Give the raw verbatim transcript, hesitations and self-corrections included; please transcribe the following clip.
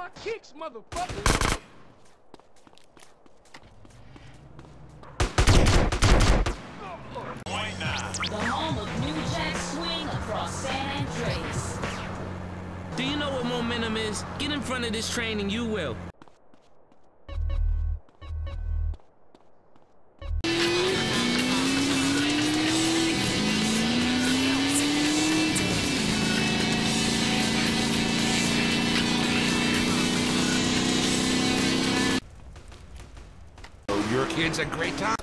my kicks, motherfucker! The home of New Jack Swing across San Andreas. Do you know what momentum is? Get in front of this train and you will. Your kid's a great time.